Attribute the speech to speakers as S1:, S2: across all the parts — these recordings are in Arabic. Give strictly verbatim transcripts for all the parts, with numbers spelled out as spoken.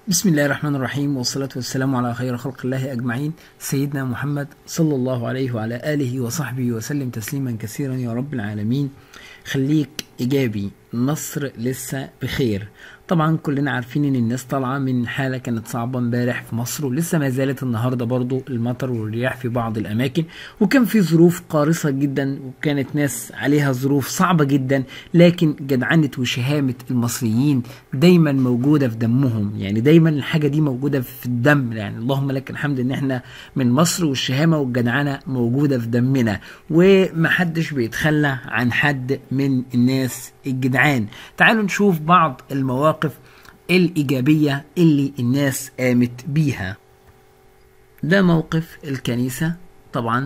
S1: بسم الله الرحمن الرحيم، والصلاة والسلام على خير خلق الله أجمعين، سيدنا محمد صلى الله عليه وعلى آله وصحبه وسلم تسليما كثيرا يا رب العالمين. خليك إيجابي، مصر لسه بخير. طبعا كلنا عارفين ان الناس طالعة من حالة كانت صعبة امبارح في مصر، ولسه ما زالت النهاردة برضو المطر والرياح في بعض الاماكن، وكان في ظروف قارصة جدا، وكانت ناس عليها ظروف صعبة جدا، لكن جدعنة وشهامة المصريين دايما موجودة في دمهم. يعني دايما الحاجة دي موجودة في الدم، يعني اللهم لك الحمد ان احنا من مصر، والشهامة والجدعنة موجودة في دمنا، ومحدش بيتخلى عن حد من الناس الجدعان. تعالوا نشوف بعض المواقف الإيجابية اللي الناس قامت بيها. ده موقف الكنيسة. طبعا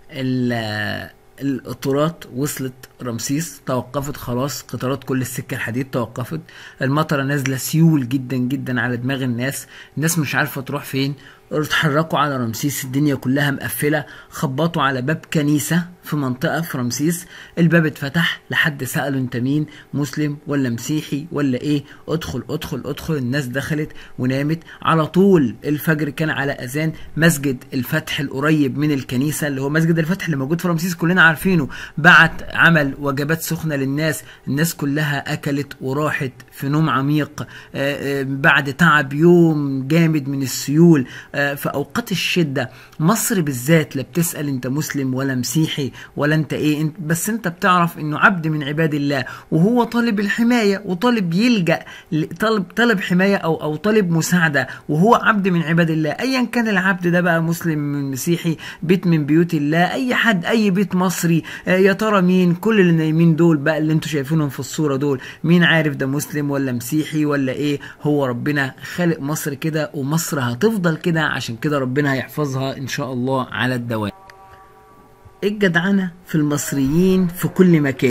S1: القطارات وصلت رمسيس، توقفت خلاص، قطارات كل السكة الحديد توقفت، المطرة نازلة سيول جدا جدا على دماغ الناس، الناس مش عارفة تروح فين، اتحركوا على رمسيس، الدنيا كلها مقفلة، خبطوا على باب كنيسة في منطقة في رمسيس، الباب اتفتح، لحد سألوا انت مين، مسلم ولا مسيحي ولا ايه، ادخل ادخل ادخل. الناس دخلت ونامت على طول. الفجر كان على اذان مسجد الفتح القريب من الكنيسة، اللي هو مسجد الفتح اللي موجود في رمسيس كلنا عارفينه، بعت عمل وجبات سخنة للناس، الناس كلها اكلت وراحت في نوم عميق بعد تعب يوم جامد من السيول. في اوقات الشدة مصر بالذات لا بتسأل انت مسلم ولا مسيحي ولا انت ايه، انت بس انت بتعرف انه عبد من عباد الله، وهو طالب الحماية وطالب يلجأ، طالب طالب حماية او او طالب مساعدة، وهو عبد من عباد الله. ايا كان العبد ده بقى، مسلم من مسيحي، بيت من بيوت الله، اي حد، اي بيت مصري. يا ترى مين كل اللي نايمين دول بقى اللي انتوا شايفينهم في الصورة دول، مين عارف ده مسلم ولا مسيحي ولا ايه؟ هو ربنا خالق مصر كده، ومصر هتفضل كده، عشان كده ربنا هيحفظها ان شاء الله على الدوام. الجدعنة في المصريين في كل مكان.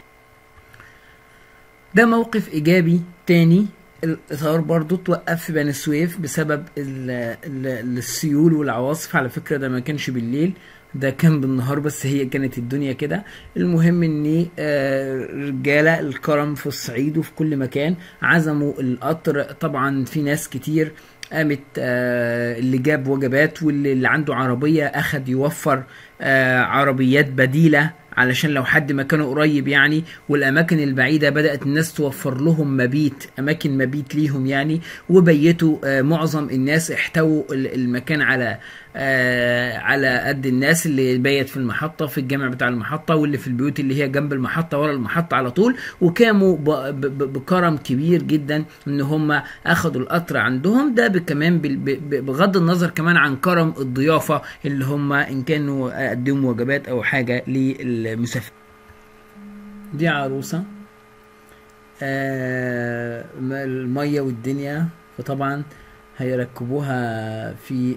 S1: ده موقف ايجابي تاني. القطار برضو توقف في بني سويف بسبب ال ال السيول والعواصف. على فكرة ده ما كانش بالليل، ده كان بالنهار، بس هي كانت الدنيا كده. المهم ان رجالة الكرم في الصعيد وفي كل مكان عزموا القطر. طبعا في ناس كتير قامت، آه اللي جاب وجبات، واللي اللي عنده عربية اخد يوفر آه عربيات بديلة علشان لو حد مكانه قريب يعني، والاماكن البعيدة بدأت الناس توفر لهم مبيت، اماكن مبيت ليهم يعني، وبيتوا. آه معظم الناس احتووا المكان على آه على قد الناس اللي بيت في المحطة، في الجامع بتاع المحطة، واللي في البيوت اللي هي جنب المحطة ورا المحطة على طول، وكانوا بكرم كبير جدا ان هم اخدوا القطر عندهم. ده كمان بغض النظر كمان عن كرم الضيافة اللي هم ان كانوا قدموا وجبات او حاجة للمسافر. دي عروسة، آه المية والدنيا، فطبعا هيركبوها في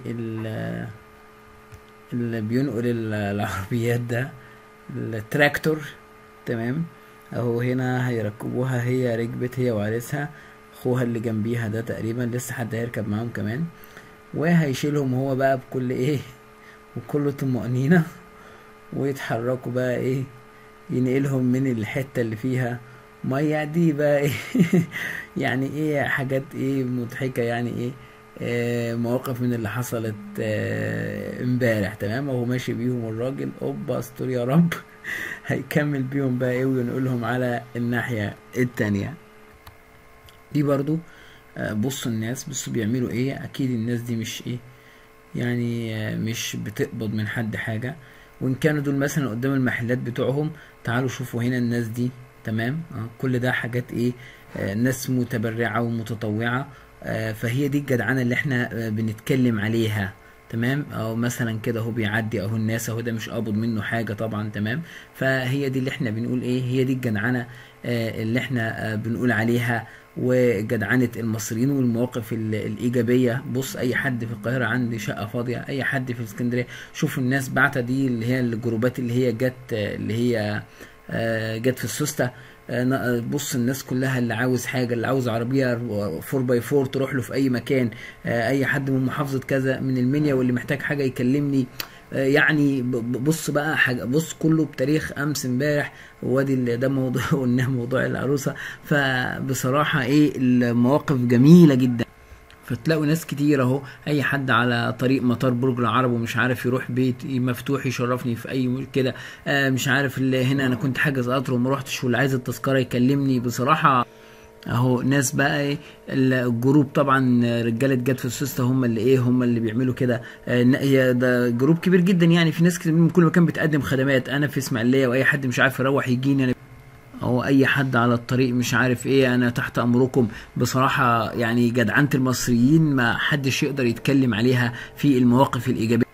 S1: اللي بينقل العربيات ده، التراكتور. تمام، اهو هنا هيركبوها، هي ركبت هي وعريسها، اخوها اللي جنبيها ده تقريبا لسه حد هيركب معاهم كمان، وهيشيلهم هو بقى بكل ايه، وكل طمأنينة، ويتحركوا بقى ايه، ينقلهم من الحتة اللي فيها مية دي بقى ايه يعني ايه، حاجات ايه مضحكة يعني ايه، آه مواقف من اللي حصلت امبارح. آه تمام، وهو ماشي بيهم الراجل، اوبا استر يا رب هيكمل بيهم بقى ايه، وينقلهم على الناحية التانية. دي برضو آه بصوا الناس، بصوا بيعملوا ايه. اكيد الناس دي مش ايه يعني، آه مش بتقبض من حد حاجة، وان كانوا دول مثلا قدام المحلات بتوعهم. تعالوا شوفوا هنا الناس دي. تمام، آه كل ده حاجات ايه، آه ناس متبرعة ومتطوعة. آه فهي دي الجدعنة اللي احنا آه بنتكلم عليها. تمام، او مثلا كده اهو بيعدي اهو الناس اهو، ده مش قابض منه حاجة طبعا. تمام، فهي دي اللي احنا بنقول ايه، هي دي الجدعنة آه اللي احنا آه بنقول عليها، وجدعنة المصريين والمواقف الايجابية. بص اي حد في القاهرة عندي شقة فاضية، اي حد في اسكندرية، شوفوا الناس بعتة دي اللي هي الجروبات اللي هي جت اللي هي جت في السوستة. بص الناس كلها اللي عاوز حاجة، اللي عاوز عربية فور باي فور تروح له في اي مكان، اي حد من محافظة كذا من المنيا واللي محتاج حاجة يكلمني. يعني بص بقى حاجة، بص كله بتاريخ امس امبارح، وادي اللي ده موضوع قلناه موضوع العروسة. فبصراحة ايه المواقف جميلة جدا. فتلاقوا ناس كتير اهو، اي حد على طريق مطار برج العرب ومش عارف يروح بيت مفتوح يشرفني في اي كده، آه مش عارف اللي هنا انا كنت حاجز قطر وما روحتش واللي عايز التذكره يكلمني. بصراحه اهو ناس بقى ايه الجروب، طبعا رجاله جت في السوسته هم اللي ايه هم اللي بيعملوا كده. هي ده جروب كبير جدا يعني، في ناس كتير من كل مكان بتقدم خدمات. انا في اسماعيليه واي حد مش عارف يروح يجيني انا، او اي حد على الطريق مش عارف ايه، انا تحت امركم. بصراحه يعني جدعنه المصريين ما حدش يقدر يتكلم عليها في المواقف الايجابيه.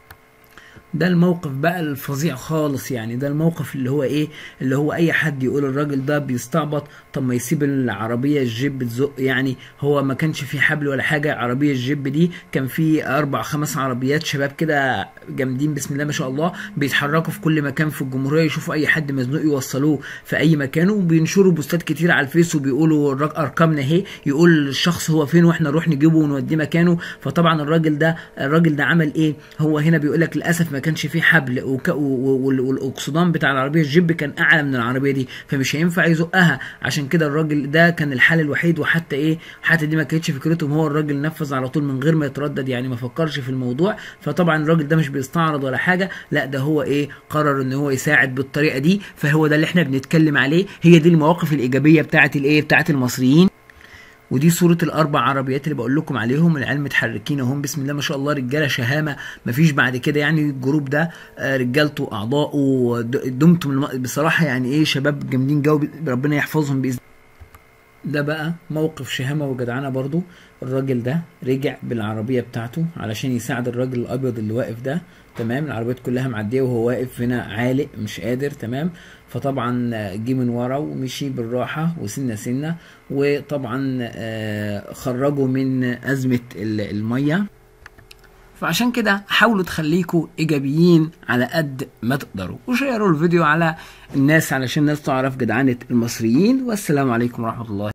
S1: ده الموقف بقى الفظيع خالص يعني، ده الموقف اللي هو ايه اللي هو اي حد يقول الراجل ده بيستعبط، طب ما يسيب العربيه الجيب تزق يعني. هو ما كانش في حبل ولا حاجه، عربيه الجيب دي كان في اربع خمس عربيات شباب كده جامدين بسم الله ما شاء الله، بيتحركوا في كل مكان في الجمهوريه، يشوفوا اي حد مزنوق يوصلوه في اي مكان، وبينشروا بوستات كتير على الفيس وبيقولوا ارقامنا اهي، يقول الشخص هو فين واحنا نروح نجيبه ونوديه مكانه. فطبعا الراجل ده الراجل ده عمل ايه؟ هو هنا بيقول لك للاسف ما كانش فيه حبل، وك... والاكسدام بتاع العربيه الجيب كان اعلى من العربيه دي، فمش هينفع يزقها. عشان كده الراجل ده كان الحل الوحيد، وحتى ايه حتى دي ما كانتش فكرتهم، هو الراجل نفذ على طول من غير ما يتردد يعني، ما فكرش في الموضوع. فطبعا الراجل ده مش بيستعرض ولا حاجه، لا ده هو ايه قرر ان هو يساعد بالطريقه دي. فهو ده اللي احنا بنتكلم عليه، هي دي المواقف الايجابيه بتاعه الايه بتاعه المصريين. ودي صورة الأربع عربيات اللي بقول لكم عليهم، العيال متحركين اهم بسم الله ما شاء الله، رجالة شهامة مفيش بعد كده يعني. الجروب ده رجالته أعضائه دمتم بصراحة يعني إيه شباب جامدين جو، ربنا يحفظهم بإذن. ده بقى موقف شهامة وجدعنة برضو. الراجل ده رجع بالعربية بتاعته علشان يساعد الراجل الأبيض اللي واقف ده، تمام. العربيات كلها معدية وهو واقف هنا عالق مش قادر، تمام. فطبعا جه من ورا ومشي بالراحة وسنة سنة، وطبعا خرجوا من أزمة المية. فعشان كده حاولوا تخليكوا ايجابيين على قد ما تقدروا، وشيروا الفيديو على الناس علشان الناس تعرف جدعنة المصريين. والسلام عليكم ورحمة الله.